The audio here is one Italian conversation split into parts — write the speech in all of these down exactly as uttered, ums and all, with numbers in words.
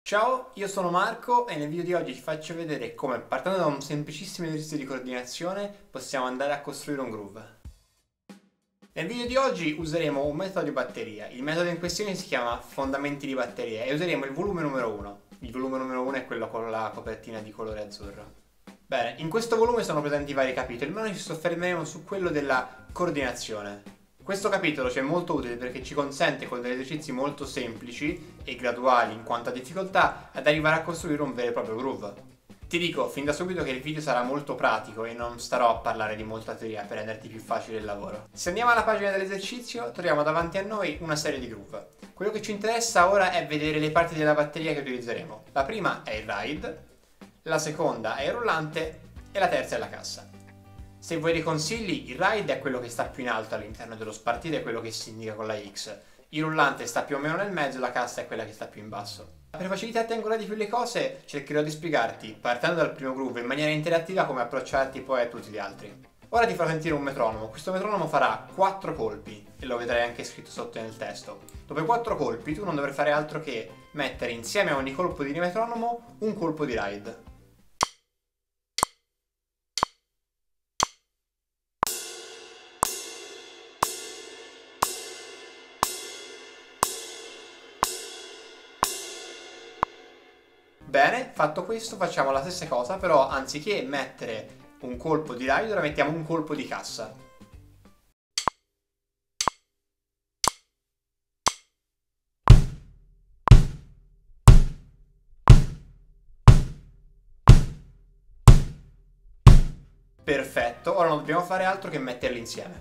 Ciao, io sono Marco e nel video di oggi ti faccio vedere come, partendo da un semplicissimo esercizio di coordinazione, possiamo andare a costruire un groove. Nel video di oggi useremo un metodo di batteria. Il metodo in questione si chiama fondamenti di batteria e useremo il volume numero uno. Il volume numero uno è quello con la copertina di colore azzurro. Bene, in questo volume sono presenti vari capitoli, ma noi ci soffermeremo su quello della coordinazione. Questo capitolo ci è molto utile perché ci consente con degli esercizi molto semplici e graduali in quanto a difficoltà ad arrivare a costruire un vero e proprio groove. Ti dico fin da subito che il video sarà molto pratico e non starò a parlare di molta teoria per renderti più facile il lavoro. Se andiamo alla pagina dell'esercizio troviamo davanti a noi una serie di groove. Quello che ci interessa ora è vedere le parti della batteria che utilizzeremo. La prima è il ride, la seconda è il rullante e la terza è la cassa. Se vuoi dei consigli, il ride è quello che sta più in alto all'interno dello spartito, è quello che si indica con la X. Il rullante sta più o meno nel mezzo, la cassa è quella che sta più in basso. Per facilitarti ancora di più le cose, cercherò di spiegarti, partendo dal primo groove, in maniera interattiva come approcciarti poi a tutti gli altri. Ora ti farò sentire un metronomo. Questo metronomo farà quattro colpi, e lo vedrai anche scritto sotto nel testo. Dopo i quattro colpi tu non dovrai fare altro che mettere insieme a ogni colpo di metronomo un colpo di ride. Bene, fatto questo facciamo la stessa cosa, però anziché mettere un colpo di ride, ora mettiamo un colpo di cassa. Perfetto, ora non dobbiamo fare altro che metterli insieme.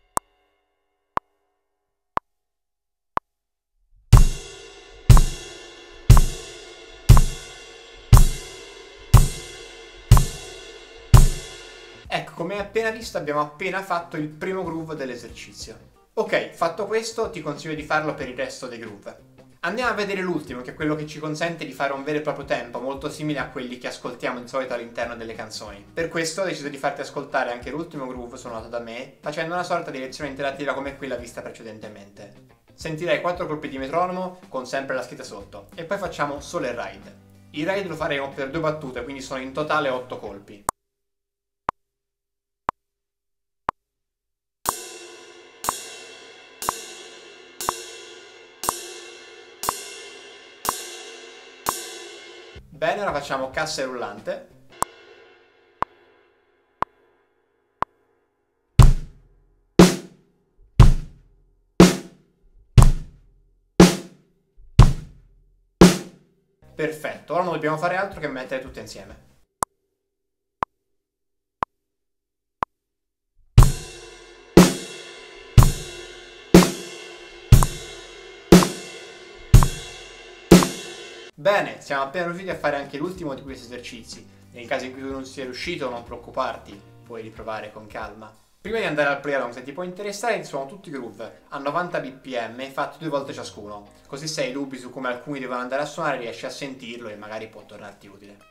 Ecco, come hai appena visto abbiamo appena fatto il primo groove dell'esercizio. Ok, fatto questo ti consiglio di farlo per il resto dei groove. Andiamo a vedere l'ultimo, che è quello che ci consente di fare un vero e proprio tempo, molto simile a quelli che ascoltiamo di solito all'interno delle canzoni. Per questo ho deciso di farti ascoltare anche l'ultimo groove suonato da me, facendo una sorta di lezione interattiva come quella vista precedentemente. Sentirai quattro colpi di metronomo con sempre la scritta sotto, e poi facciamo solo il ride. Il ride lo faremo per due battute, quindi sono in totale otto colpi. Bene, ora facciamo cassa e rullante. Perfetto, ora non dobbiamo fare altro che mettere tutte insieme. Bene, siamo appena riusciti a fare anche l'ultimo di questi esercizi. Nel caso in cui tu non sia riuscito, non preoccuparti, puoi riprovare con calma. Prima di andare al play along, se ti può interessare, suono tutti i groove a novanta B P M fatti due volte ciascuno. Così se hai dubbi su come alcuni devono andare a suonare, riesci a sentirlo e magari può tornarti utile.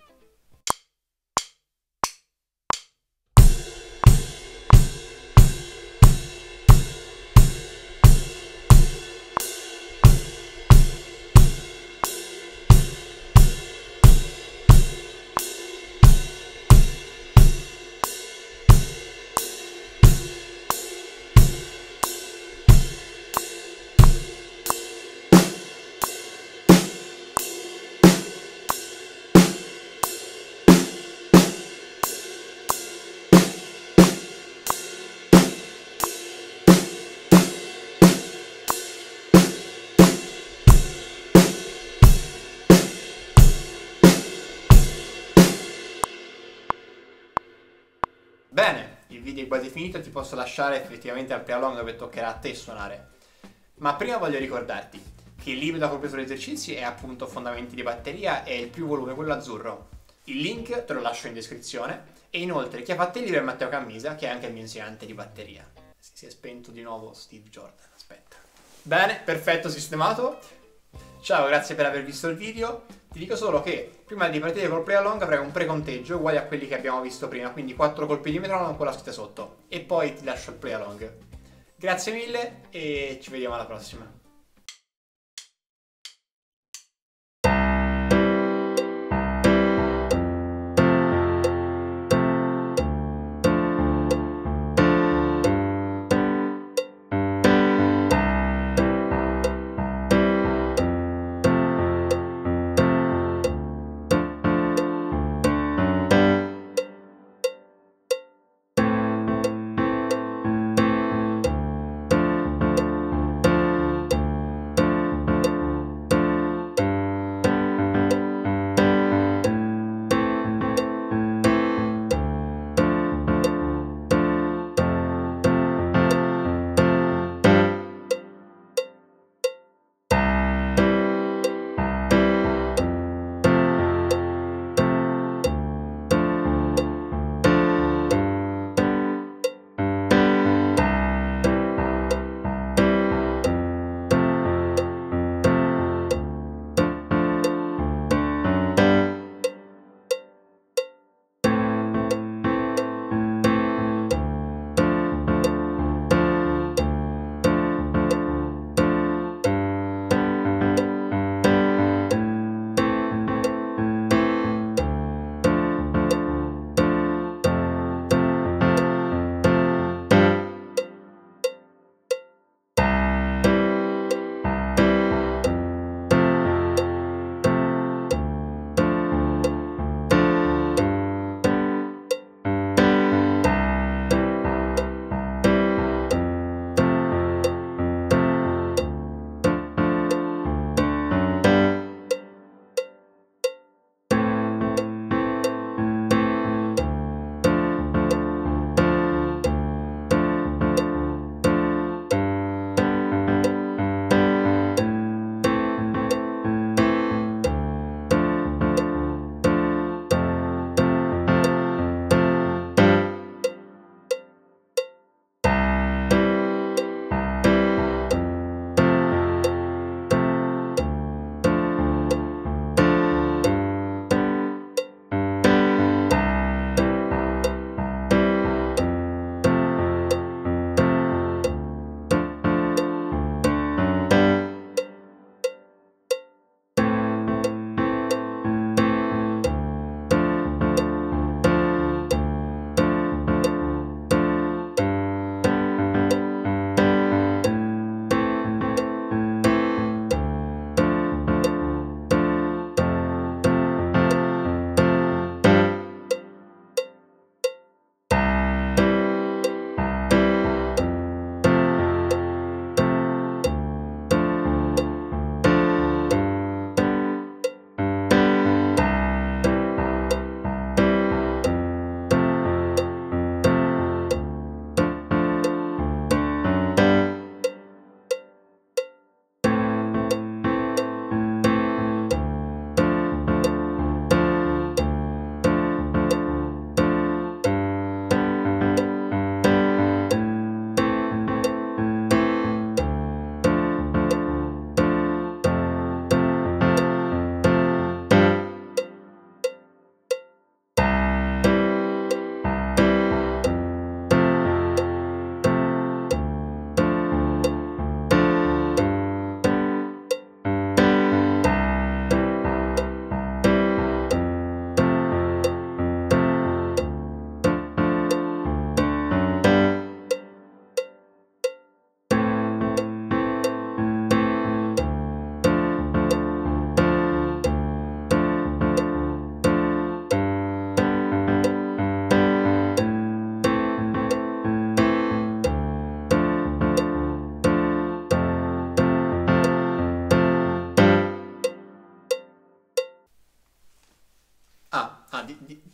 Bene, il video è quasi finito e ti posso lasciare effettivamente al play along dove toccherà a te suonare. Ma prima voglio ricordarti che il libro da cui ho preso gli esercizi è appunto Fondamenti di batteria e il più volume, quello azzurro. Il link te lo lascio in descrizione e inoltre chi ha fatto il libro è Matteo Cammisa, che è anche il mio insegnante di batteria. Si è spento di nuovo Steve Jordan, aspetta. Bene, perfetto, sistemato. Ciao, grazie per aver visto il video. Ti dico solo che prima di partire col play along avrai un preconteggio uguale a quelli che abbiamo visto prima, quindi quattro colpi di metronomo con la scritta sotto. E poi ti lascio il play along. Grazie mille e ci vediamo alla prossima.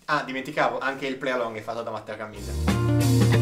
Ah, dimenticavo, anche il play along è fatto da Matteo Camisa.